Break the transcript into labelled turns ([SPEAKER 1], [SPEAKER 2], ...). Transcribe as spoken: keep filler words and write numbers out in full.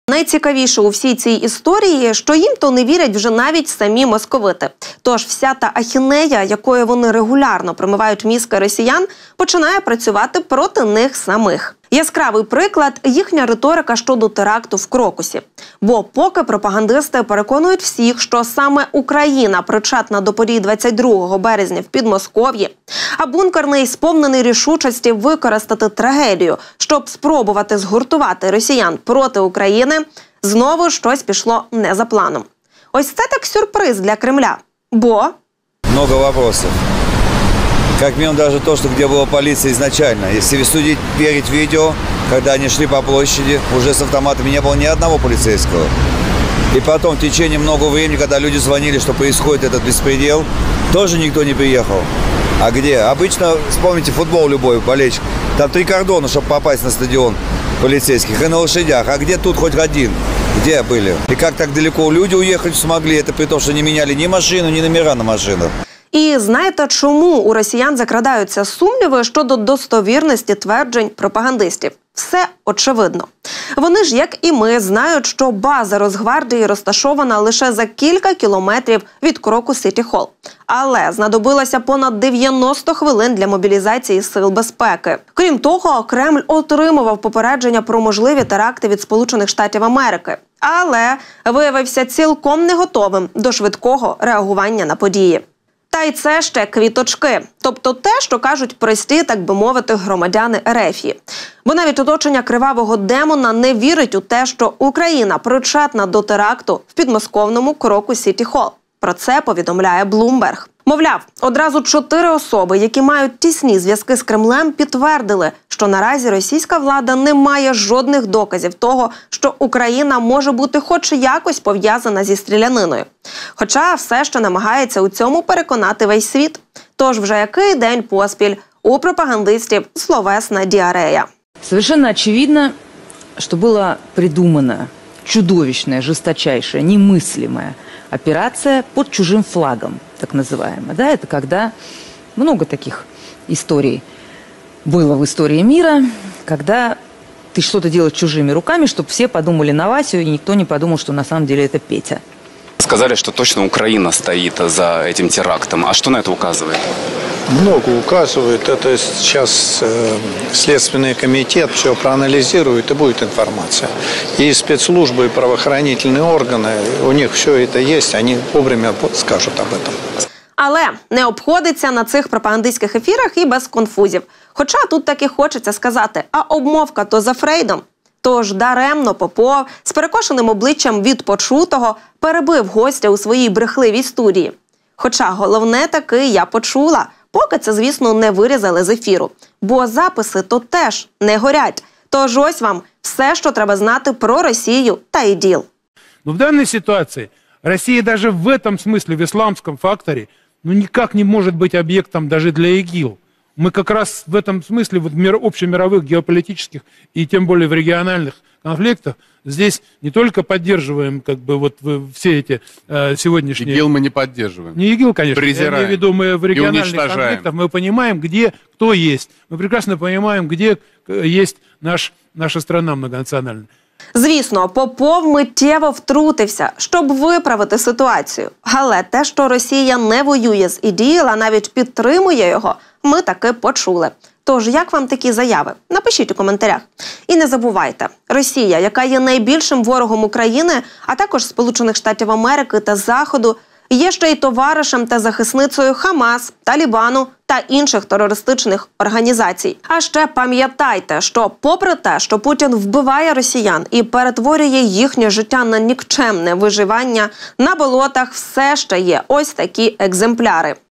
[SPEAKER 1] Найцікавіше у всій цій історії, що їм то не вірять вже навіть самі московити. Тож вся та ахінея, якою вони регулярно промивають мізки росіян, починає працювати проти них самих. Яскравий приклад – їхня риторика щодо теракту в Крокусі. Бо поки пропагандисти переконують всіх, що саме Україна причетна до подій двадцять другого березня в Підмосков'ї, а бункерний сповнений рішучості використати трагедію, щоб спробувати згуртувати росіян проти України, знову щось пішло не за планом. Ось це так сюрприз для Кремля. Бо...
[SPEAKER 2] Много вопросов. Как минимум даже то, что где была полиция изначально. Если судить, верить видео, когда они шли по площади, уже с автоматами не было ни одного полицейского. И потом в течение много времени, когда люди звонили, что происходит этот беспредел, тоже никто не приехал. А где? Обычно, вспомните футбол любой, болельщик. Там три кордона, чтобы попасть на стадион полицейских, и на лошадях. А где тут хоть один? Где были? И как так далеко люди уехать смогли? Это при том, что не меняли ни машину, ни номера на машинах.
[SPEAKER 1] І знаєте, чому у росіян закрадаються сумніви щодо достовірності тверджень пропагандистів? Все очевидно. Вони ж, як і ми, знають, що база Росгвардії розташована лише за кілька кілометрів від Крокус Сіті Холл. Але знадобилося понад дев'яносто хвилин для мобілізації сил безпеки. Крім того, Кремль отримував попередження про можливі теракти від Сполучених Штатів Америки. Але виявився цілком не готовим до швидкого реагування на події. Та й це ще квіточки. Тобто те, що кажуть прості, так би мовити, громадяни Ерефії. Бо навіть оточення кривавого демона не вірить у те, що Україна причетна до теракту в підмосковному Крокус Сіті Холл. Про це повідомляє Bloomberg. Мовляв, одразу чотири особи, які мають тісні зв'язки з Кремлем, підтвердили, що наразі російська влада не має жодних доказів того, що Україна може бути хоч якось пов'язана зі стріляниною. Хоча все ще намагається у цьому переконати весь світ. Тож вже який день поспіль у пропагандистів словесна діарея.
[SPEAKER 3] Совершенно очевидно, что была придумана чудовищная, жесточайшая, немыслимая операция под чужим флагом, так называемая. Да, это когда много таких историй было в истории мира, когда ты что-то делаешь чужими руками, чтобы все подумали на Васю, и никто не подумал, что на самом деле это Петя.
[SPEAKER 4] Сказали, что точно Украина стоит за этим терактом. А что на это указывает?
[SPEAKER 5] Много указывает. Это сейчас э, Следственный комитет все проанализирует, и будет информация. И спецслужбы, и правоохранительные органы, у них все это есть, они вовремя скажут об этом.
[SPEAKER 1] Але не обходиться на цих пропагандистських ефірах і без конфузів. Хоча тут таки хочеться сказати, а обмовка то за Фрейдом. Тож даремно Попов з перекошеним обличчям від почутого перебив гостя у своїй брехливій студії. Хоча головне таки я почула, поки це, звісно, не вирізали з ефіру. Бо записи то теж не горять. Тож ось вам все, що треба знати про Росію та іділ.
[SPEAKER 6] Но в данной ситуации Россия даже в этом смысле, в исламском факторе, ну никак не может быть объектом даже для ИГИЛ. Мы как раз в этом смысле, вот в мир, общемировых, геополитических и тем более в региональных конфликтах, здесь не только поддерживаем как бы вот все эти э, сегодняшние...
[SPEAKER 7] ИГИЛ мы не поддерживаем.
[SPEAKER 6] Не ИГИЛ, конечно.
[SPEAKER 7] Презираем.
[SPEAKER 6] Я имею в виду, мы в региональных конфликтах мы понимаем, где кто есть. Мы прекрасно понимаем, где есть наш, наша страна многонациональная.
[SPEAKER 1] Звісно, Попов миттєво втрутився, щоб виправити ситуацію. Але те, що Росія не воює з ІДІЛ, а навіть підтримує його, ми таки почули. Тож, як вам такі заяви? Напишіть у коментарях. І не забувайте, Росія, яка є найбільшим ворогом України, а також Сполучених Штатів Америки та Заходу, є ще й товаришем та захисницею Хамас, Талібану та інших терористичних організацій. А ще пам'ятайте, що попри те, що Путін вбиває росіян і перетворює їхнє життя на нікчемне виживання, на болотах все ще є ось такі екземпляри.